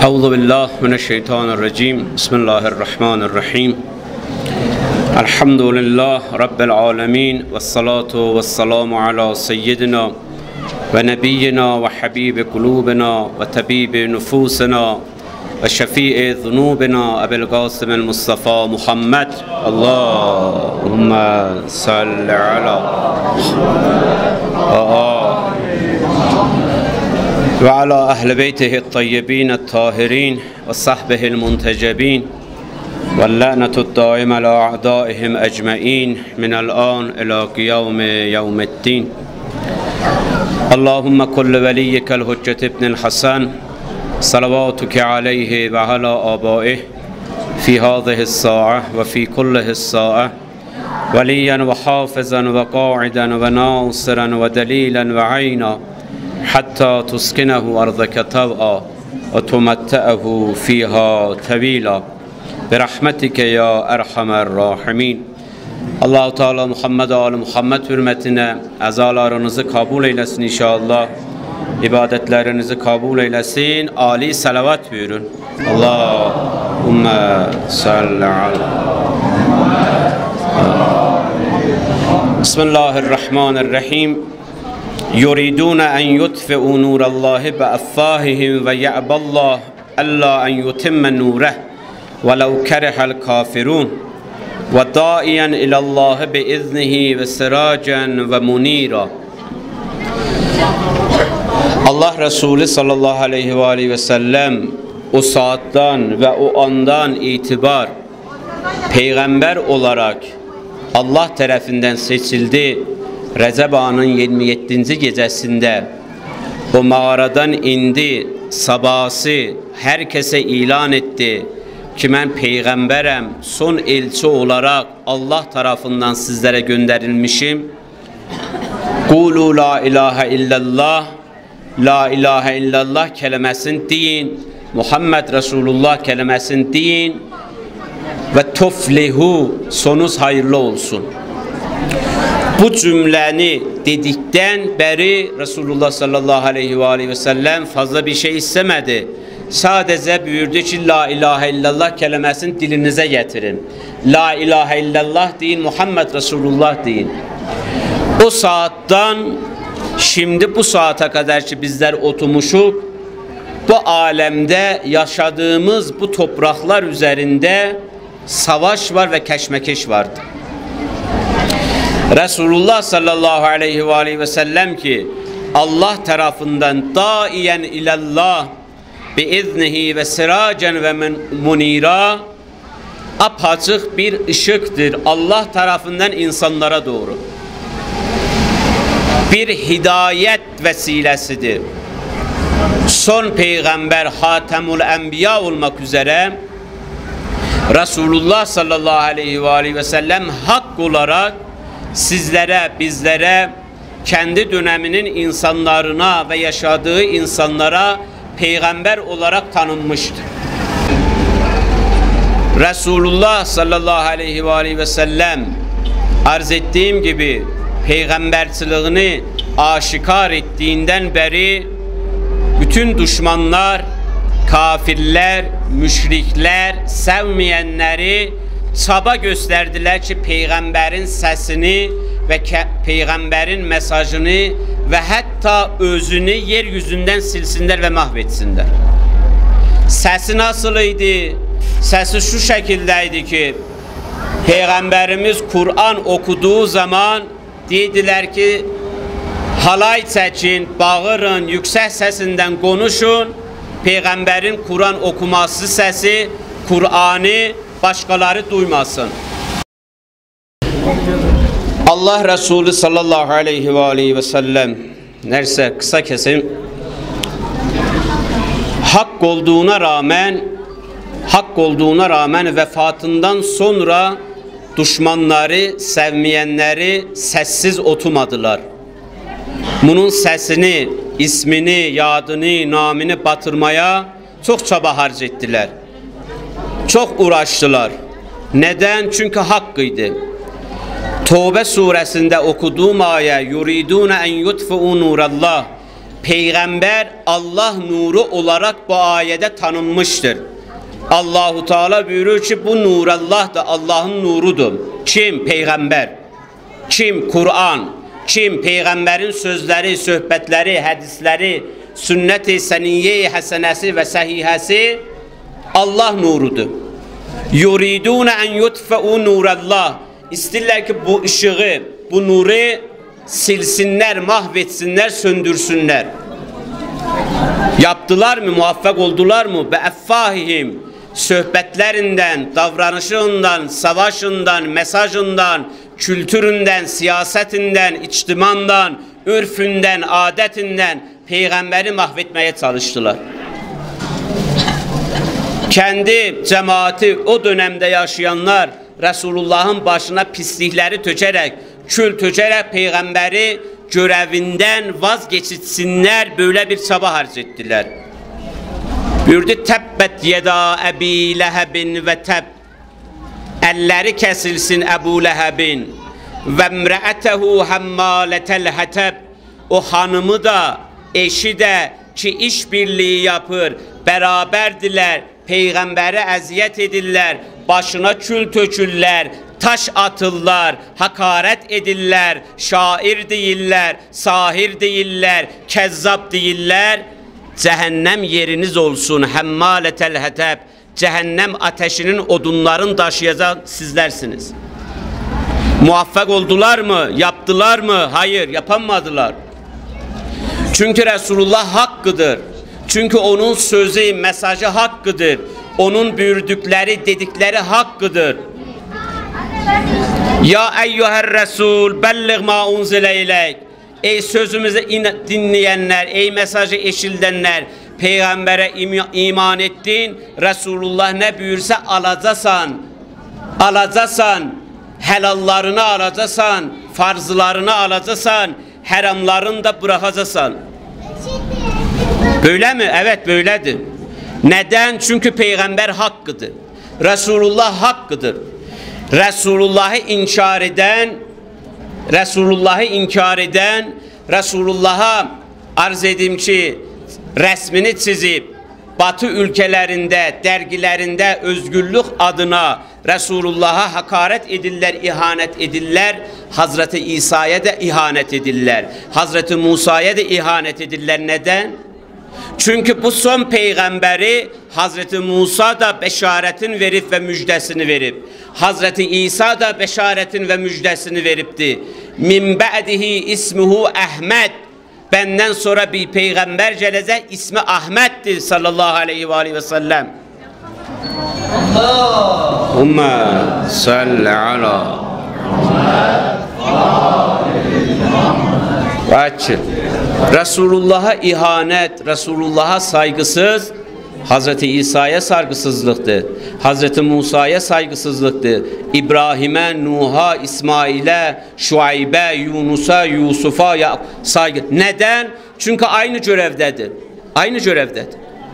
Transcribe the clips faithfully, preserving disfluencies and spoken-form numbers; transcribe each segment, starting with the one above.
Euzu billahi mineşşeytanirracim. Bismillahirrahmanirrahim. Elhamdülillah Rabbil alemin. Vessalatu vesselamu ala seyyidina ve nebiyyina ve habibi kulubina ve tabibi nufusina ve şefii zunubina Ebu'l Qasim Mustafa Muhammed. Allahümme salli ala ve ala ehl beytihi tayyibin tahirin ve sahbihi'l muntecebin ve la'netud daim ala a'daihim ecmaîn minel an ila kıyam yevmiddin. Allahümme kulli veliyyikel Hüccet ibn'l Hasan salavatuke aleyhi ve ala abaihi fi hâzihi's sâ'a ve fi kullihi's sâ'a veliyen ve hafizan ve qâ'iden ve nâsiran ve delilen ve ayna hatta tuskinehu arzake tav'a ve tumette'ehu fiha tevila bi rahmetike ya erhamer rahimin. Allah-u Teala Muhammed Ali Muhammed hürmetine azalarınızı kabul eylesin inşallah. İbadetlerinizi kabul eylesin. Ali salavat buyurun. Allahümme salli ala. Bismillahirrahmanirrahim. Yuridun en yutfi'u nurallahi bi affahihim ve ya'ballah alla en yutimme nureh velev kerihel kafirun ve da'iyen ilallahi bi iznihi ve siracen ve munira. Allah Resulü sallallahu aleyhi ve aleyhi ve sellem o saatten ve o andan itibar peygamber olarak Allah tarafından seçildi. Recep ayının yirmi yedinci gecesinde o mağaradan indi, sabahı herkese ilan etti ki ben peygamberem, son elçi olarak Allah tarafından sizlere gönderilmişim. Kulu la ilahe illallah, la ilahe illallah kelimesini deyin, Muhammed Resulullah kelimesini deyin ve tuflihu, sonunuz hayırlı olsun. Bu cümleni dedikten beri Resulullah sallallahu aleyhi ve aleyhi ve sellem fazla bir şey istemedi. Sadece buyurdu ki la ilahe illallah kelimesini dilinize getirin. La ilahe illallah deyin, Muhammed Resulullah deyin. O saatten şimdi bu saate kadar ki bizler oturmuşuk, bu alemde yaşadığımız bu topraklar üzerinde savaş var ve keşmekeş vardı. Resulullah sallallahu aleyhi ve aleyhi ve sellem ki Allah tarafından daiyen ilallah bi iznihi ve siracen ve munira, apaçık bir ışıktır Allah tarafından insanlara doğru. Bir hidayet vesilesidir. Son peygamber Hatemul Enbiya olmak üzere Resulullah sallallahu aleyhi ve aleyhi ve sellem hak olarak sizlere, bizlere, kendi döneminin insanlarına ve yaşadığı insanlara peygamber olarak tanınmıştır. Resulullah sallallahu aleyhi ve aleyhi ve sellem arz ettiğim gibi peygamberçiliğini aşikar ettiğinden beri bütün düşmanlar, kafirler, müşrikler, sevmeyenleri çaba gösterdiler ki peygamberin sesini ve peygamberin mesajını ve hatta özünü yeryüzünden silsinler ve mahvetsinler. Sesi nasılıydı? Sesi şu şekildeydi ki peygamberimiz Kur'an okuduğu zaman dediler ki halay çekin, bağırın, yüksek sesinden konuşun. Peygamberin Kur'an okuması sesi, Kur'an'ı başkaları duymasın. Allah Resulü sallallahu aleyhi ve aleyhi ve sellem, neyse kısa kesim, hak olduğuna rağmen hak olduğuna rağmen vefatından sonra düşmanları, sevmeyenleri sessiz oturmadılar. Bunun sesini, ismini, yadını, namını batırmaya çok çaba harc ettiler. Çok uğraştılar. Neden? Çünkü hakkıydı. Tevbe suresinde okuduğum ayet yuridun en yutfi'u nurallah, peygamber Allah nuru olarak bu ayede tanınmıştır. Allahu Teala buyuruyor ki bu nur Allah da Allah'ın nurudur. Kim? Peygamber. Kim? Kur'an. Kim? Peygamberin sözleri, söhbetleri, hadisleri, sünnet-i seniyye-i hasenesi ve sahihesi Allah nurudur. Yuridun en yutfa'u nurallah. İsterler ki bu ışığı, bu nuru silsinler, mahvetsinler, söndürsünler. Yaptılar mı? Muvaffak oldular mı? Be effahihim. Söhbetlerinden, davranışından, savaşından, mesajından, kültüründen, siyasetinden, içtimandan, ürfünden, adetinden peygamberi mahvetmeye çalıştılar. Kendi cemaati o dönemde yaşayanlar Resulullah'ın başına pislikleri tökerek, kül tökerek peygamberi görevinden vazgeçitsinler, böyle bir çaba harc ettiler. Buyurdu, tebbet yeda Ebi Lehebin ve teb. Elleri kesilsin Ebu Lehebin ve emre'etehu hammaletel hateb. O hanımı da eşi de ki işbirliği yapır, beraberdiler, peygambere eziyet edirler, başına kül tökürler, taş atırlar, hakaret edirler, şair değiller, sahir değiller, kezzap değiller. Cehennem yeriniz olsun hemmaletel hateb. Cehennem ateşinin odunların taşıyacak sizlersiniz. Muvaffak oldular mı? Yaptılar mı? Hayır, yapamadılar. Çünkü Resulullah hakkıdır. Çünkü onun sözü, mesajı hakkıdır. Onun buyurdukları, dedikleri hakkıdır. Ya eyyuher Resul belliğ ma unzile ileyk. Ey sözümüzü dinleyenler, ey mesajı eşildenler, peygambere iman ettin, Resulullah ne buyursa alacasan, alacasan, helallarını alacasan, farzlarını alacasan, haramlarını da bırakacasan. Böyle mi? Evet, böyledir. Neden? Çünkü peygamber hakkıdır. Resulullah hakkıdır. Resulullah'ı inkar eden, Resulullah'ı inkar eden, Resulullah'a arz edeyim ki resmini çizip Batı ülkelerinde, dergilerinde özgürlük adına Resulullah'a hakaret edirler, ihanet edirler. Hazreti İsa'ya da ihanet edirler. Hazreti Musa'ya da ihanet edirler. Neden? Çünkü bu son peygamberi Hazreti Musa da beşaretin verip ve müjdesini verip, Hazreti İsa da beşaretin ve müjdesini veripti. Min ba'dihi ismuhu Ahmet. Benden sonra bir peygamber gelecek, ismi Ahmet'tir sallallahu aleyhi ve aleyhi ve sellem. Allahümme salli ala Açın. Resulullah'a ihanet, Resulullah'a saygısız, Hazreti İsa'ya saygısızlıktı. Hazreti Musa'ya saygısızlıktı. İbrahim'e, Nuh'a, İsmail'e, Şuayb'e, Yunus'a, Yusuf'a ya saygı. Neden? Çünkü aynı görevdedir. Aynı görevdedir.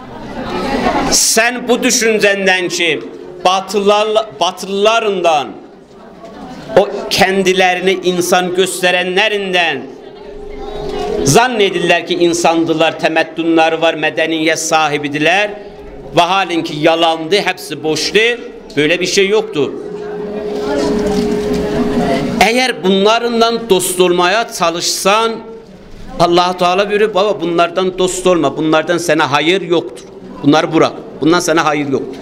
Sen bu düşüncenden ki batılılar, batılılarından, o kendilerini insan gösterenlerinden zannedirler ki insandılar, temettünleri var, medeniyet sahibidiler ve halin ki yalandı, hepsi boştu. Böyle bir şey yoktu. Eğer bunlardan dost olmaya çalışsan, Allah Teala buyuruyor, baba bunlardan dost olma, bunlardan sana hayır yoktur. Bunları bırak, bundan sana hayır yoktur.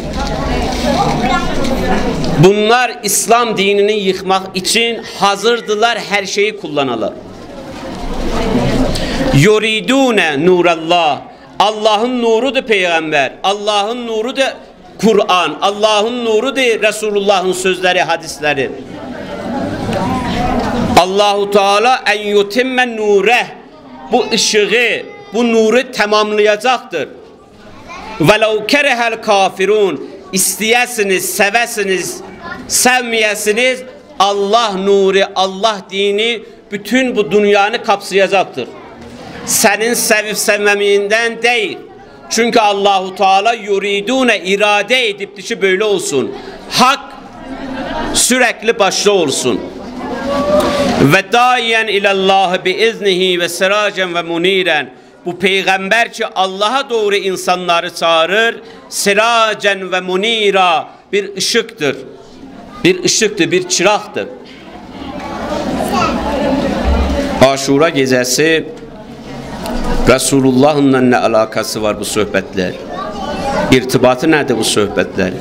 Bunlar İslam dinini yıkmak için hazırdılar, her şeyi kullanırlar. Yuridune nurallah. Allah'ın nurudur peygamber. Allah'ın nurudur Kur'an. Allah'ın nurudur Resulullah'ın sözleri, hadisleri. Allahu Teala en yutimme nureh. Bu ışığı, bu nuru tamamlayacaktır. Velev kerehel kafirun. İsteyesiniz, sevesiniz, sevmeyesiniz, Allah nuru, Allah dini bütün bu dünyanı kapsayacaktır. Senin sevip sevmeminden değil. Çünkü Allahu Teala yuridune irade edip dişi böyle olsun. Hak sürekli başta olsun. Ve daiyen ilallah bi iznihi ve siracen ve muniren. bu peygamber ki Allah'a doğru insanları çağırır, siracen ve munira, bir ışıktır. Bir ışıktır, bir çıraqdır. Aşura gecəsi Resulullah'la nə alakası var bu söhbətlər? İrtibatı nədir bu söhbətlər?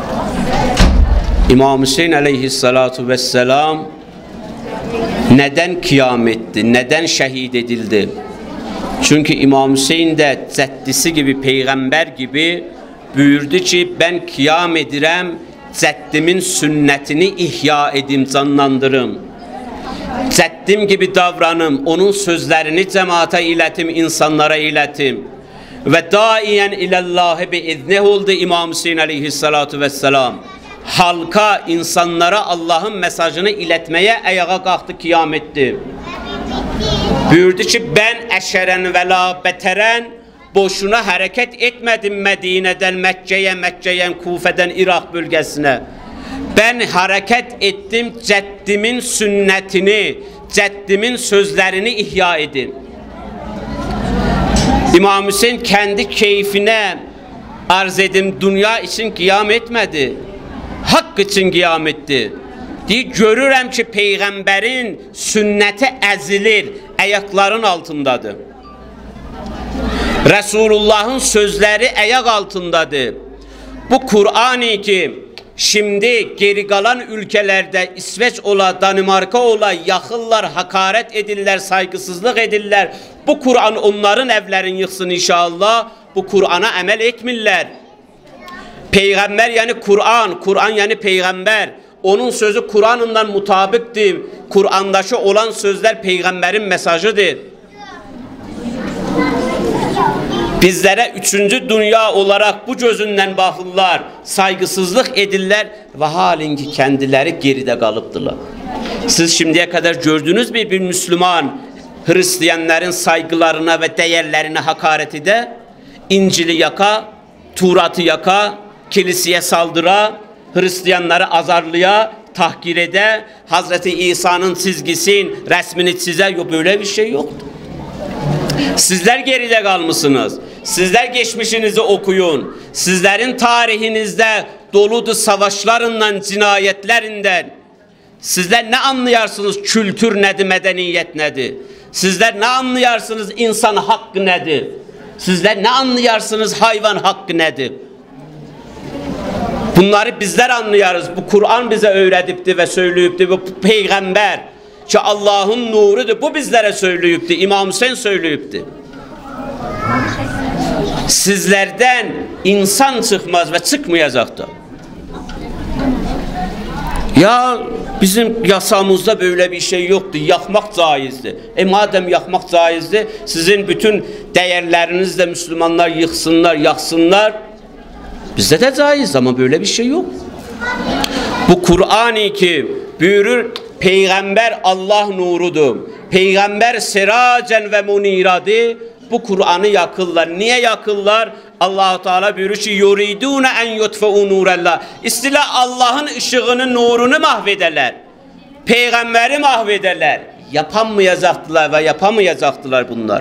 İmam Hüseyin aleyhissalatu vesselam neden kıyam etti? Neden şehit edildi? Çünkü İmam Hüseyin de cəddisi gibi, peygamber gibi buyurdu ki ben kıyam edirəm, cəddimin sünnetini ihya edim, canlandırım. Cəddim gibi davranım, onun sözlerini cemaate iletim, insanlara iletim. Ve daiyen ilallahi bi iznih oldu İmam Hüseyin aleyhissalatu vesselam. Halka, insanlara Allah'ın mesajını iletmeye ayağa kalktı, kıyam etti. Buyurdu ki ben eşeren ve la beteren, boşuna hareket etmedim Medine'den Mekke'ye, Mekke'yen Kufe'den Irak bölgesine. Ben hareket ettim, cəddimin sünnetini, cəddimin sözlerini ihya edin. İmam Hüseyin kendi keyfine arz edim, dünya için kıyam etmedi. Hak için kıyam etti. Deyir, görürəm ki peygamberin sünneti əzilir, ayakların altındadır. Resulullah'ın sözleri ayak altındadır. Bu Kur'an-ı ki şimdi geri kalan ülkelerde İsveç ola, Danimarka ola yakıllar, hakaret edirlər, saygısızlık edirlər. Bu Kur'an onların evlerini yıksın inşallah. Bu Kur'an'a emel etmirlər. Peygamber yani Kur'an, Kur'an yani peygamber. Onun sözü Kur'an'ından mutabıktır. Kur'an'daki olan sözler peygamberin mesajıdır. Bizlere üçüncü dünya olarak bu gözünden bakırlar, saygısızlık edirlər ve halin ki kendileri geride kalıptılar. Siz şimdiye kadar gördünüz mü bir Müslüman Hristiyanların saygılarına ve değerlerine hakaret ede, İncil'i yaka, Turat'ı yaka, kiliseye saldıra, Hristiyanları azarlıya, tahkir ede, Hazreti İsa'nın çizgisin, resmini çize, yok böyle bir şey yoktu. Sizler geride kalmışsınız. Sizler geçmişinizi okuyun. Sizlerin tarihinizde doludur savaşlarından, cinayetlerinden. Sizler ne anlayarsınız kültür nedir, medeniyet nedir? Sizler ne anlayarsınız insan hakkı nedir? Sizler ne anlayarsınız hayvan hakkı nedir? Bunları bizler anlayarız. Bu Kur'an bize öğretipti ve söyleyipti. Bu peygamber ki Allah'ın nurudur. Bu bizlere söyleyipti. İmam Hüseyin söyleyipti. Sizlerden insan çıkmaz ve çıkmayacak da. Ya bizim yasamızda böyle bir şey yoktu. Yakmak caizdi. E madem yakmak caizdi, sizin bütün değerlerinizle Müslümanlar yıksınlar, yaksınlar. Bizde de caiz ama böyle bir şey yok. Bu Kur'an-ı ki buyurur, peygamber Allah nurudur. Peygamber seracen ve muniradı. Bu Kur'an'ı yakırlar. Niye yakırlar? Allah-u Teala buyurur ki yuridune en yutfeu nurallah. İstila Allah'ın ışığının nurunu mahvederler. Peygamberi mahvederler. Yapamayacaktılar ve yapamayacaktılar bunlar.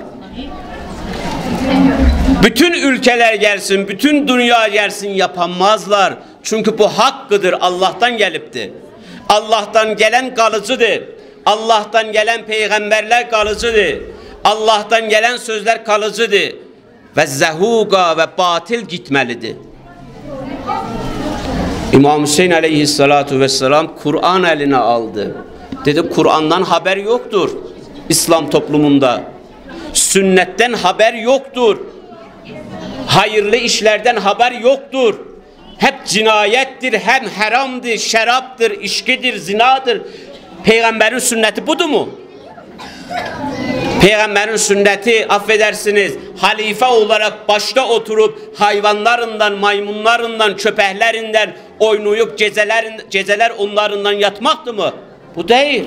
Bütün ülkeler gelsin, bütün dünya gelsin yapamazlar. Çünkü bu hakkıdır, Allah'tan gelipti. Allah'tan gelen kalıcıdır. Allah'tan gelen peygamberler kalıcıdır. Allah'tan gelen sözler kalıcıdır. Ve zehuga ve batil gitmelidir. İmam Hüseyin aleyhissalatu vesselam Kur'an eline aldı. Dedi Kur'an'dan haber yoktur İslam toplumunda. Sünnetten haber yoktur. Hayırlı işlerden haber yoktur. Hep cinayettir, hem haramdır, şeraptır, içkidir, zinadır. Peygamberin sünneti budur mu? Peygamberin sünneti, affedersiniz, halife olarak başta oturup hayvanlarından, maymunlarından, köpeklerinden oynayıp geceler, geceler onlarından yatmaktı mı? Bu değil.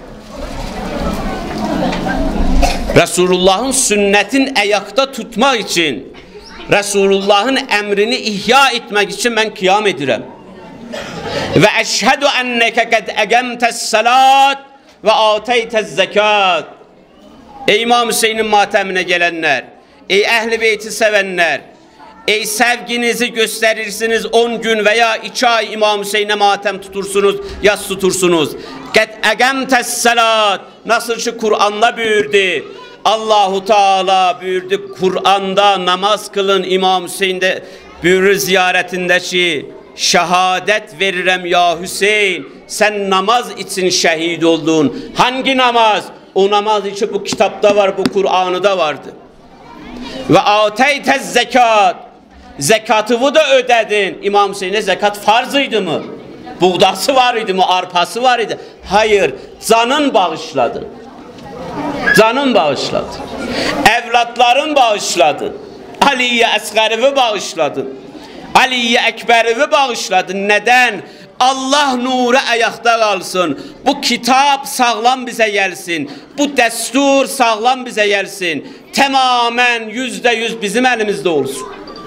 Resulullah'ın sünnetin ayakta tutmak için, Resulullah'ın emrini ihya etmek için ben kıyam edirəm. Ve eşhedü enneke kad eqemtes salat ve ateytez zekat. Ey İmam Hüseyin'in matemine gelenler, ey Əhl-i Beyti sevenler, ey sevginizi gösterirsiniz on gün veya iki ay İmam Hüseyin'e matem tutursunuz, yas tutursunuz. Qət əqəmtəs salat, nasıl ki Kur'an'la buyurdu. Allahu Teala buyurdu, Kur'an'da namaz kılın. İmam Hüseyin'de buyurur ziyaretindeki, şehadet veririm ya Hüseyin, sen namaz için şehit oldun. Hangi namaz? O namaz için bu kitapta var, bu Kur'an'da vardı. Ve ateytez zekat, zekatı da ödedin. İmam Hüseyin'e zekat farzıydı mı? Buğdası var idi mi? Arpası var idi. Hayır, canın bağışladın. Canın bağışladın. Evlatların bağışladın. Ali'ye Əsğərivi bağışladın. Ali'ye Ekberivi bağışladın. Neden? Allah nuru ayakta kalsın. Bu kitap sağlam bize gelsin. Bu destur sağlam bize gelsin. Tamamen yüzde yüz bizim elimizde olsun.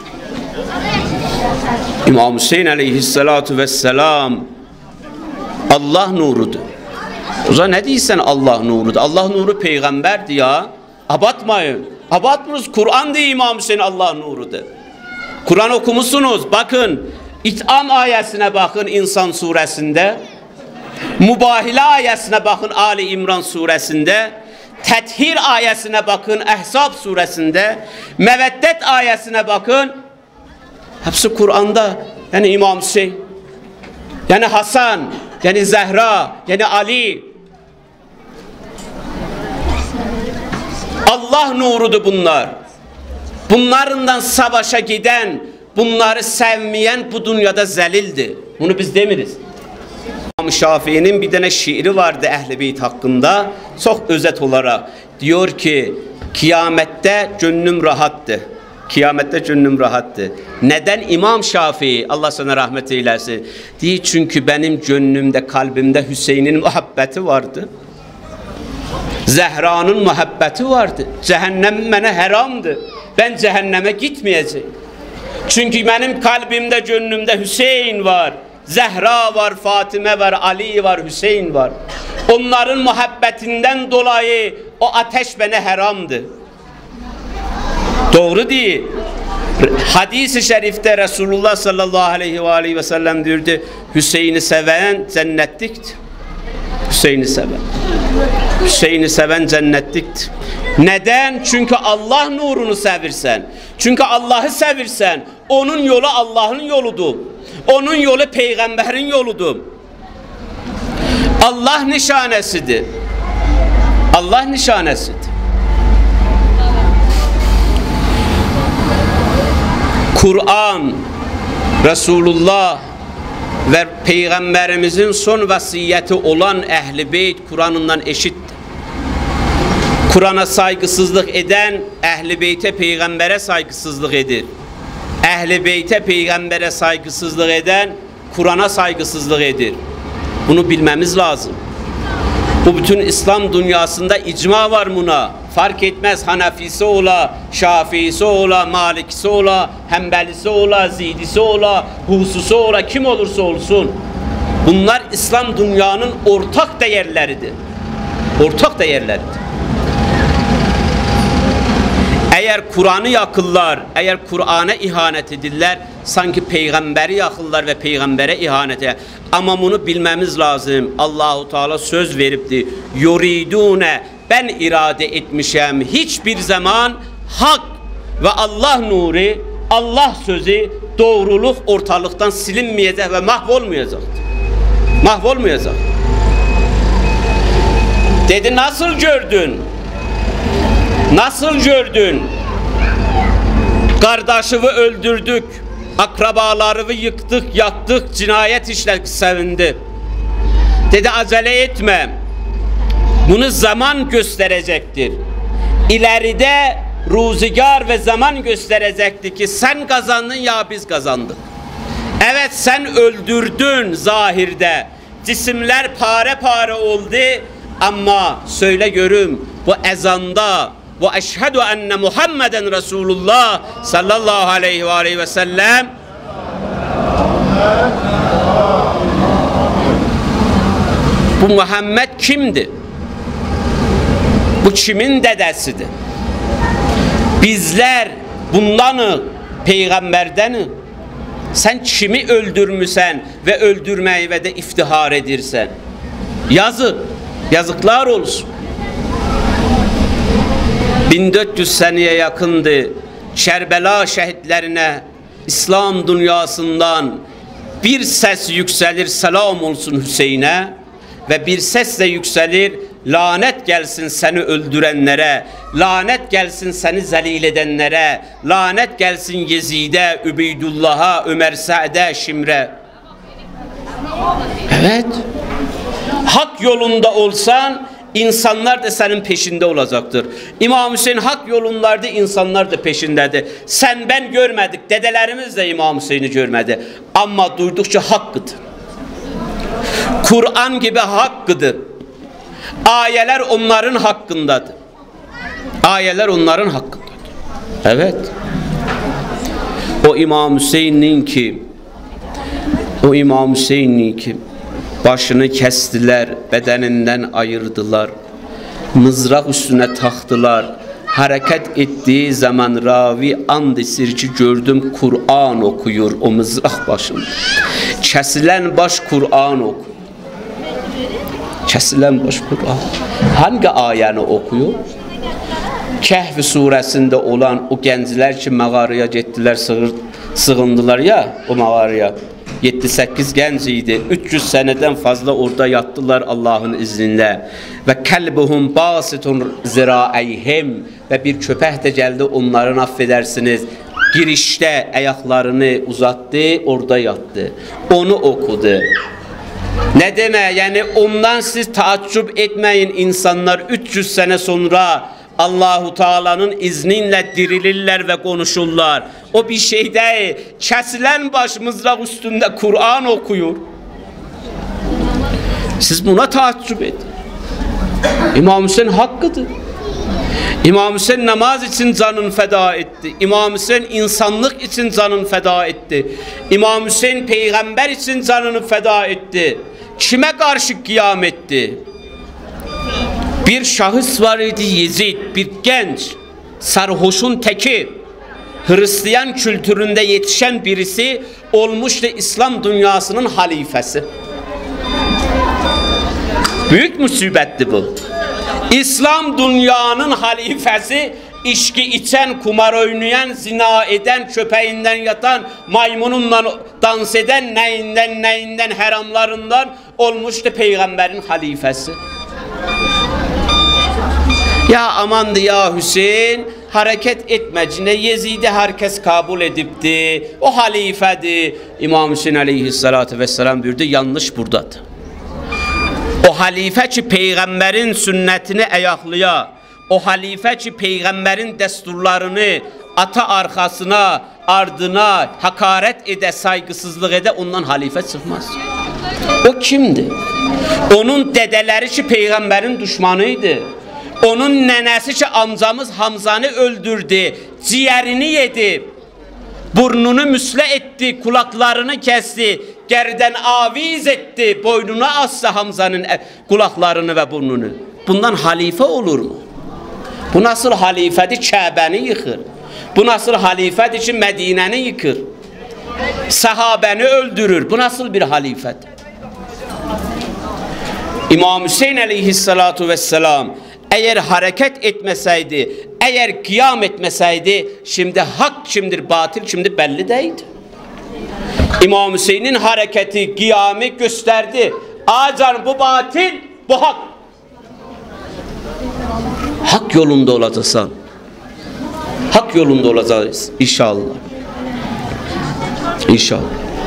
İmam Hüseyin aleyhissalatu vesselam Allah nurudur. O zaman ne değilsen Allah nurudur. Allah nuru peygamberdi ya. Abatmayın. Abatmıyoruz. Kur'an diye İmam Hüseyin Allah nurudur. Kur'an okumuşsunuz. Bakın. İt'am ayesine bakın İnsan suresinde. Mübahile ayesine bakın Ali İmran suresinde. Tethir ayesine bakın Ehzab suresinde. Meveddet ayesine bakın. Hepsi Kur'an'da. Yani İmam Hüseyin, yani Hasan, yani Zehra, yani Ali. Allah nurudur bunlar. Bunlarından savaşa giden, bunları sevmeyen bu dünyada zelildir. Bunu biz demiriz. İmam Şafii'nin bir tane şiiri vardı Əhl-i Beyt hakkında. Çok özet olarak diyor ki, kıyamette gönlüm rahattı. Kıyamette gönlüm rahattı. Neden İmam Şafii? Allah sana rahmet eylesin. Diye çünkü benim gönlümde, kalbimde Hüseyin'in muhabbeti vardı. Zehra'nın muhabbeti vardı. Cehennem bana haramdı. Ben cehenneme gitmeyeceğim. Çünkü benim kalbimde, gönlümde Hüseyin var. Zehra var, Fatime var, Ali var, Hüseyin var. Onların muhabbetinden dolayı o ateş bana haramdı. Doğru değil. Hadis-i şerifte Resulullah sallallahu aleyhi ve aleyhi ve sellem diyordu, Hüseyin'i seven cennetlikti. Hüseyin'i seven. Hüseyin'i seven cennetlikti. Neden? Çünkü Allah nurunu sevirsen. Çünkü Allah'ı sevirsen. Onun yolu Allah'ın yoludur. Onun yolu peygamberin yoludur. Allah nişanesidir. Allah nişanesidir. Kur'an, Resulullah ve Peygamberimizin son vasiyeti olan Əhl-i Beyt Kur'an'ından eşittir. Kur'an'a saygısızlık eden Əhl-i Beyt'e Peygamber'e saygısızlık edir. Əhl-i Beyt'e Peygamber'e saygısızlık eden Kur'an'a saygısızlık edir. Bunu bilmemiz lazım. Bu bütün İslam dünyasında icma var buna. Fark etmez Hanefisi ola, Şafiisi ola, Malikisi ola, Hembelisi ola, Zidisi ola, Hususi ola, kim olursa olsun. Bunlar İslam dünyanın ortak değerleridir. Ortak değerleridir. Eğer Kur'an'ı yakırlar, eğer Kur'an'a ihanet edirlər, sanki peygamberi yakırlar ve peygambere ihanet eder. Ama bunu bilmemiz lazım. Allahu Teala söz veripti. Yuridune, ben irade etmişem. Hiçbir zaman hak ve Allah nuru, Allah sözü, doğruluk ortalıktan silinmeyecek ve mahvolmayacak. Mahvolmayacak. Dedi nasıl gördün? Nasıl gördün? Kardeşimi öldürdük, akrabalarımı yıktık, yaktık, cinayet işledik, sevindi. Dedi acele etme. Bunu zaman gösterecektir. İleride ruzigar ve zaman gösterecekti ki sen kazandın ya biz kazandık. Evet sen öldürdün zahirde. Cisimler pare pare oldu ama söyle görüm bu ezanda ve eşhedü enne Muhammeden Resulullah sallallahu aleyhi ve aleyhi ve sellem bu Muhammed kimdi? Bu kimin dedesidir? Bizler bundanı, peyğəmbərdən. Sen kimi öldürmüsən ve öldürmeyi ve de iftihar edirsən? Yazık, yazıklar olsun. bin dört yüz seneye yakındı Kərbəla şehitlerine İslam dünyasından bir ses yükselir, selam olsun Hüseyin'e, ve bir sesle yükselir, lanet gelsin seni öldürenlere, lanet gelsin seni zelil edenlere, lanet gelsin Yezid'e, Übeydullah'a, Ömer Sa'd'e, Şimre. Evet, hak yolunda olsan insanlar da senin peşinde olacaktır. İmam Hüseyin hak yolunlardı, insanlar da peşindedir. Sen ben görmedik, dedelerimiz de İmam Hüseyin'i görmedi. Ama duydukça hakkıdır. Kur'an gibi hakkıdır. Ayeler onların hakkındadır. Ayeler onların hakkındadır. Evet. O İmam Hüseyin'in ki, o İmam Hüseyin'in ki, başını kestiler, bedeninden ayırdılar, mızrak üstüne taktılar. Hareket ettiği zaman ravi and isir ki gördüm Kur'an okuyor o mızrak başında. Kesilen baş Kur'an okuyor. Kesilen baş Kur'an. Hangi ayəni okuyor? Kehf suresinde olan o gençler ki mağaraya gittiler, sığır, sığındılar ya o mağaraya. yedi sekiz genç idi. üç yüz seneden fazla orada yattılar Allah'ın izniyle. Ve kelbuhum basitun ziraeyhim, ve bir köpek de geldi onların, affedersiniz, girişte ayaklarını uzattı, orada yattı. Onu okudu. Ne demek? Yani ondan siz taaccüp etmeyin, insanlar üç yüz sene sonra Allahu Teala'nın izniyle dirilirler ve konuşurlar. O bir şey değil. Kesilen baş mızrak üstünde Kur'an okuyor. Siz buna taaccüp edin. İmam Hüseyin hakkıdır. İmam Hüseyin namaz için canını feda etti. İmam Hüseyin insanlık için canını feda etti. İmam Hüseyin peygamber için canını feda etti. Kime karşı kıyam etti? Bir şahıs var idi, Yezid, bir genç, sarhoşun teki, Hristiyan kültüründe yetişen birisi olmuştu, İslam dünyasının halifesi. Büyük musibetti bu. İslam dünyanın halifesi, içki içen, kumar oynayan, zina eden, köpeğinden yatan, maymununla dans eden, neyinden neyinden haramlarından olmuştu peygamberin halifesi. Ya amandı ya Hüseyin, hareket etmecine Yezid'i herkes kabul edipti. O halifedi. İmam Hüseyin aleyhissalatü vesselam buyurdu, yanlış buradadır. O halife ki peygamberin sünnetini ayaklaya, o halife ki peygamberin desturlarını ata arkasına, ardına hakaret ede, saygısızlık ede, ondan halife çıkmaz. O kimdi? Onun dedeleri ki peygamberin düşmanıydı. Onun nənəsi ki amcamız Hamzanı öldürdü, ciğerini yedi, burnunu müsle etti, kulaklarını kesti, geriden aviz etti, boynuna assa Hamzanın kulaklarını ve burnunu. Bundan halife olur mu? Bu nasıl halifedir? Kəbəni yıkır. Bu nasıl halifedir ki Medine'ni yıkır? Sahabeni öldürür. Bu nasıl bir halifedir? İmam Hüseyin aleyhissalatu vesselam eğer hareket etmeseydi, eğer kıyam etmeseydi, şimdi hak kimdir, batıl kimdir belli değildi. İmam Hüseyin'in hareketi, kıyamı gösterdi. Acan bu batıl, bu hak. Hak yolunda olacaksan, hak yolunda olacağız inşallah. İnşallah.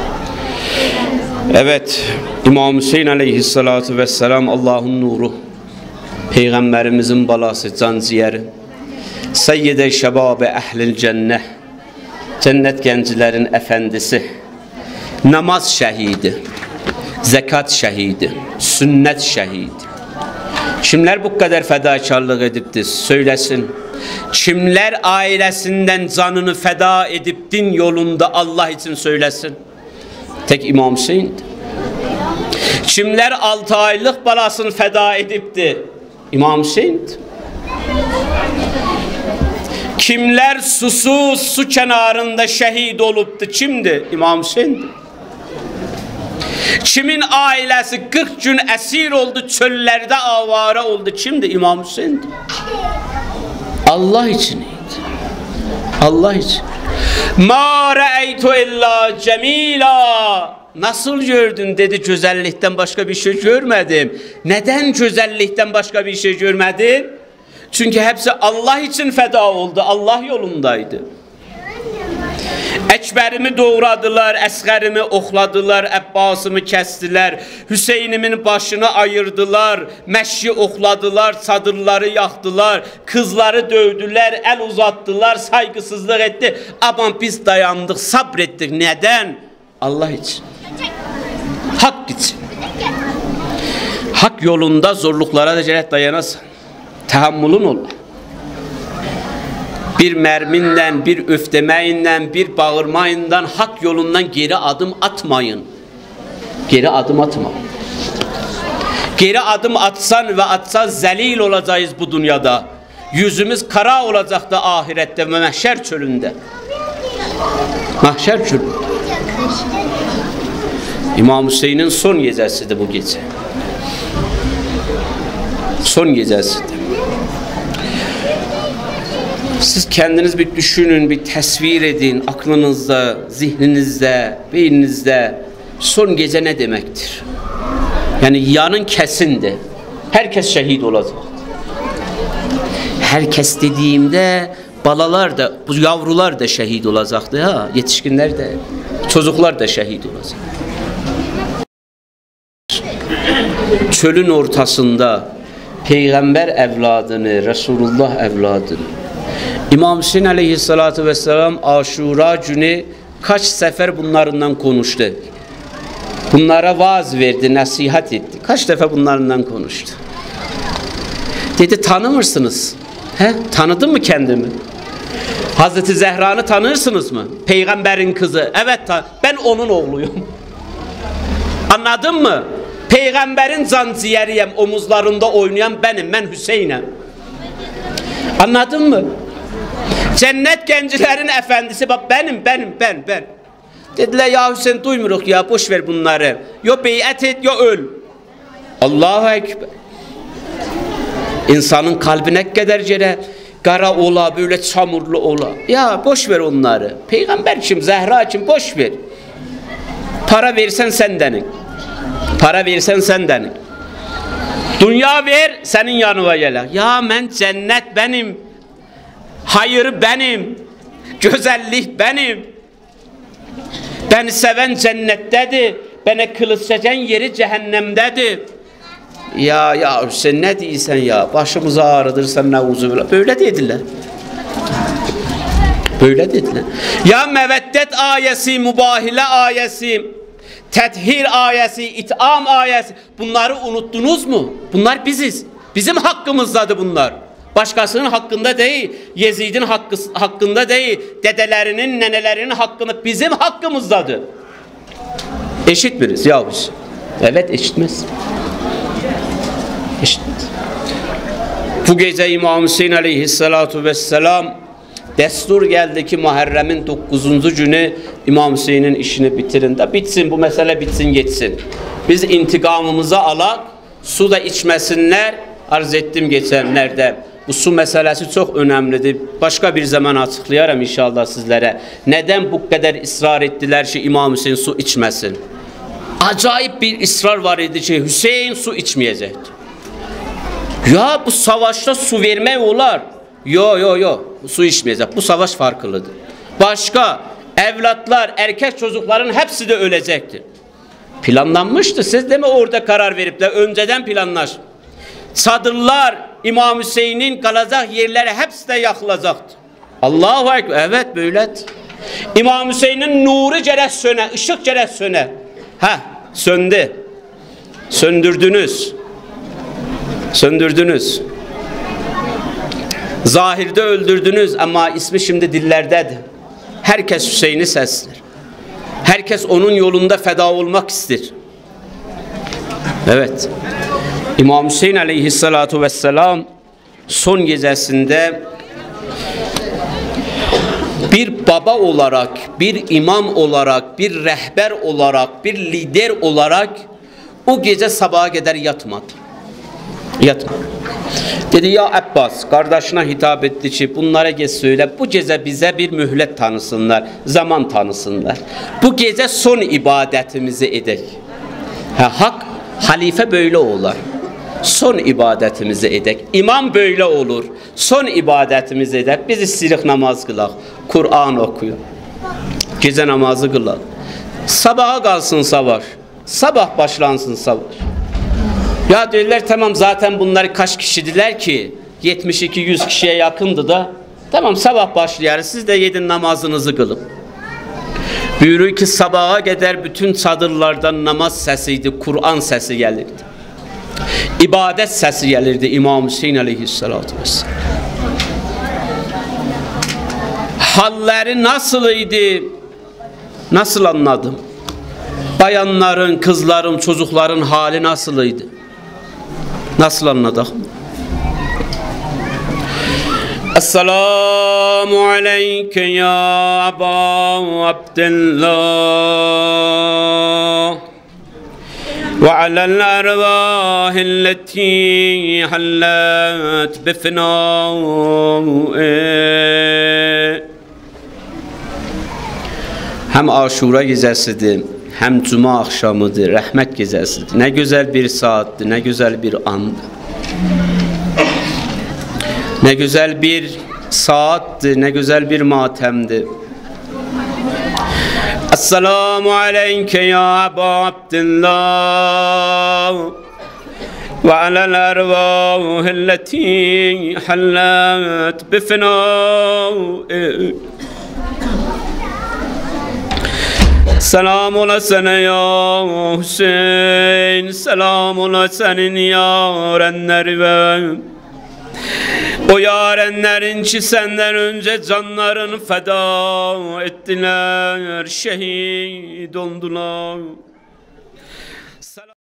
Evet, İmam Hüseyin aleyhissalatu vesselam Allah'ın nuru. Peygamberimizin balası, can ciğeri, Seyyide şebabe ehlil cenneh, cennet gençlerin efendisi, namaz şehidi, zekat şehidi, sünnet şehidi. Kimler bu kadar fedakarlık edipti? Söylesin. Kimler ailesinden canını feda edip din yolunda Allah için söylesin? Tek İmam Hüseyin'di. Kimler altı aylık balasını feda edipti? İmam Hüseyin'di. Kimler susuz su kenarında şehit olubdu? Kimdi? İmam Hüseyin'di. Kimin ailesi kırk gün esir oldu, çöllerde avara oldu? Kimdi? İmam Hüseyin'di. Allah içiniydi. Allah için. Ma ra'eytu illa cemila. Nasıl gördün dedi, güzellikten başka bir şey görmedim. Neden güzellikten başka bir şey görmedin? Çünkü hepsi Allah için feda oldu, Allah yolundaydı. Ekberimi doğradılar, Əsgərimi oxladılar, Əbbasımı kəsdilər, Hüseynimin başını ayırdılar, məşyi oxladılar, çadırları yaxdılar, kızları dövdülər, el uzattılar, saygısızlıq etdi. Ama biz dayandık, sabrettik. Neden? Allah için. Hak için. Hak yolunda zorluklara da gerek dayanasın. Tahammülün ol. Bir merminden, bir öftemeyinden, bir bağırmayından, hak yolundan geri adım atmayın. Geri adım atma. Geri adım atsan ve atsan zelil olacağız bu dünyada. Yüzümüz kara olacak da ahirette ve mahşer çölünde. Mahşer çölünde. İmam Hüseyin'in son gecesidir bu gece. Son gecesidir. Siz kendiniz bir düşünün, bir tasvir edin aklınızda, zihninizde, beyninizde. Son gece ne demektir? Yani yarın kesindi. Herkes şehit olacak. Herkes dediğimde balalar da, bu yavrular da şehit olacaktı ha. Yetişkinler de, çocuklar da şehit olacak. Çölün ortasında Peygamber evladını, Resulullah evladını, İmam Hüseyin aleyhissalatu vesselam Aşura günü kaç sefer bunlarından konuştu. Bunlara vaaz verdi, nasihat etti. Kaç defa bunlarından konuştu. Dedi, tanımırsınız. He? Tanıdın mı kendimi? Hazreti Zehra'nı tanırsınız mı? Peygamberin kızı. Evet, ben onun oğluyum. Anladın mı? Peygamberin canciğeriyim, omuzlarında oynayan benim, ben Hüseyin'im. Anladın mı? Cennet gencilerin efendisi, bak benim, benim, ben, ben. Dediler, ya Hüseyin duymuyoruz ya, boş ver bunları. Ya beyat et, ya öl. Allahu Ekber. İnsanın kalbine kadar yere kara ola, böyle çamurlu ola. Ya boş ver onları. Peygamber kim, Zehra kim, boş ver. Para versen sendenin. Para versen sendenin. Dünya ver, senin yanına gele. Ya ben cennet benim. Hayır benim. Güzellik benim. Beni seven cennettedir. Bana kılıç çeken yeri cehennemdedir. Ya ya sen ne diyorsun ya? Başımızı ağrıdırsan ne uzun. Böyle dediler. Böyle dediler. Ya meveddet ayesi, mübahile ayesi, tethir ayesi, itam ayesi. Bunları unuttunuz mu? Bunlar biziz. Bizim hakkımızdadır bunlar. Başkasının hakkında değil, Yezid'in hakkı, hakkında değil, dedelerinin, nenelerinin hakkında, bizim hakkımızdadır. Eşitmiriz ya biz. Evet, eşitmez. Eşitmez. Bu gece İmam Hüseyin aleyhissalatu vesselam destur geldi ki Muharrem'in dokuzuncu günü İmam Hüseyin'in işini bitirin de bitsin, bu mesele bitsin geçsin. Biz intikamımızı alak, su da içmesinler. Arz ettim geçenlerde. Bu su meselesi çok önemlidir. Başka bir zaman açıklayarım inşallah sizlere. Neden bu kadar ısrar ettiler ki İmam Hüseyin su içmesin? Acayip bir ısrar var idi ki Hüseyin su içmeyecekti. Ya bu savaşta su vermek olar. Yo yo yo, su içmeyecek. Bu savaş farklıdır. Başka evlatlar, erkek çocukların hepsi de ölecektir. Planlanmıştı. Siz de mi orada karar verip de önceden planlaş? Çadırlar, İmam Hüseyin'in kalacak yerleri hepsi de yakılacaktı. Allahu Ekber. Evet böyle. İmam Hüseyin'in nuru gerek söne, ışık gerek söne. Ha, söndü. Söndürdünüz. Söndürdünüz. Zahirde öldürdünüz ama ismi şimdi dillerdedir. Herkes Hüseyin'i sesler. Herkes onun yolunda feda olmak ister. Evet. İmam Hüseyin aleyhissalatu vesselam son gecesinde bir baba olarak, bir imam olarak, bir rehber olarak, bir lider olarak o gece sabaha kadar yatmadı. Yatmadı. Dedi ya Abbas, kardeşine hitap etti ki bunlara geç söyle, bu gece bize bir mühlet tanısınlar, zaman tanısınlar. Bu gece son ibadetimizi edek. Ha, hak, halife böyle olur. Son ibadetimizi edek. İmam böyle olur. Son ibadetimizi edek. Biz istirik namaz kılak. Kur'an okuyor. Gece namazı kılak. Sabaha kalsın savaş. Sabah başlansın savaş. Ya diyorlar tamam zaten bunlar kaç kişidiler ki? yetmiş iki yüz kişiye yakındı da. Tamam sabah başlayar. Siz de yedin namazınızı kılın. Buyuruyor ki sabaha kadar bütün çadırlardan namaz sesiydi. Kur'an sesi gelirdi. İbadet sesi gelirdi İmam Hüseyin aleyhissalatu vesselam. Halleri nasılıydı? Nasıl anladım? Bayanların, kızların, çocukların hali nasılıydı? Nasıl anladık? Esselamu aleyke ya Aba Abdullah ve alel ervahilleti hallet bifnâ'e. Hem Aşura gecesidir, hem Cuma akşamıdır, rahmet gecesidir. Ne güzel bir saatti, ne güzel bir andı. Ne güzel bir saatti, ne güzel bir matemdi. Esselamu aleyke ya Aba Abdullah ve alel ervahilleti hallet bifnâ'e. Selam ola sana ya Hüseyin, selam ola senin yarenleri ve o yarenlerin ki senden önce canlarını feda ettiler, şehit oldular.